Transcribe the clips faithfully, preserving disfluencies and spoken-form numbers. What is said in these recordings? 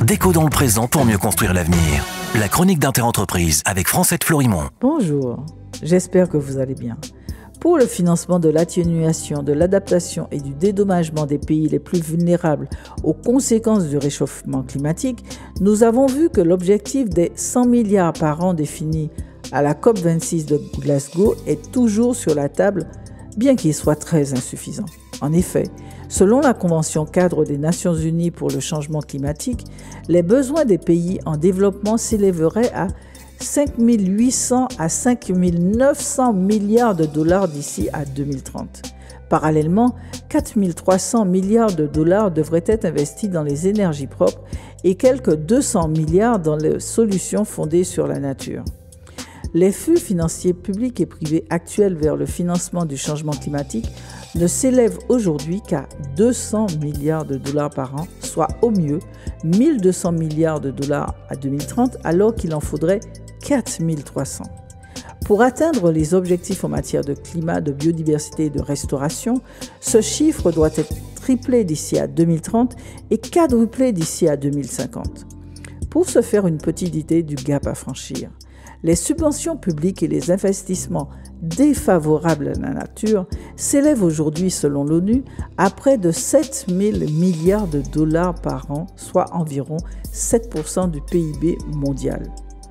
Déco dans le présent pour mieux construire l'avenir. La chronique d'Interentreprise avec Francette Florimond. Bonjour, j'espère que vous allez bien. Pour le financement de l'atténuation, de l'adaptation et du dédommagement des pays les plus vulnérables aux conséquences du réchauffement climatique, nous avons vu que l'objectif des cent milliards par an défini à la COP vingt-six de Glasgow est toujours sur la table, bien qu'il soit très insuffisant. En effet, selon la Convention cadre des Nations Unies pour le changement climatique, les besoins des pays en développement s'élèveraient à cinq mille huit cents à cinq mille neuf cents milliards de dollars d'ici à deux mille trente. Parallèlement, quatre mille trois cents milliards de dollars devraient être investis dans les énergies propres et quelques deux cents milliards dans les solutions fondées sur la nature. Les flux financiers publics et privés actuels vers le financement du changement climatique ne s'élèvent aujourd'hui qu'à deux cents milliards de dollars par an, soit au mieux mille deux cents milliards de dollars à deux mille trente, alors qu'il en faudrait quatre mille trois cents. Pour atteindre les objectifs en matière de climat, de biodiversité et de restauration, ce chiffre doit être triplé d'ici à deux mille trente et quadruplé d'ici à deux mille cinquante. Pour se faire une petite idée du gap à franchir, les subventions publiques et les investissements défavorables à la nature s'élèvent aujourd'hui, selon l'ONU, à près de sept mille milliards de dollars par an, soit environ sept pour cent du P I B mondial.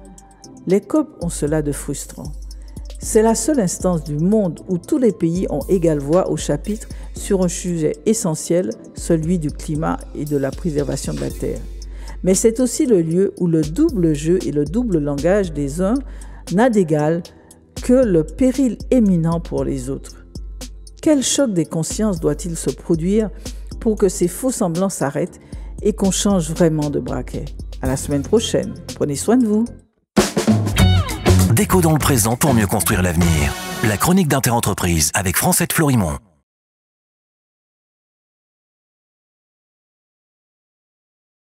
Les COP ont cela de frustrant. C'est la seule instance du monde où tous les pays ont égale voix au chapitre sur un sujet essentiel, celui du climat et de la préservation de la Terre. Mais c'est aussi le lieu où le double jeu et le double langage des uns n'a d'égal que le péril éminent pour les autres. Quel choc des consciences doit-il se produire pour que ces faux semblants s'arrêtent et qu'on change vraiment de braquet? À la semaine prochaine. Prenez soin de vous. Déco dans le présent pour mieux construire l'avenir. La chronique d'Interentreprise avec Francette Florimond.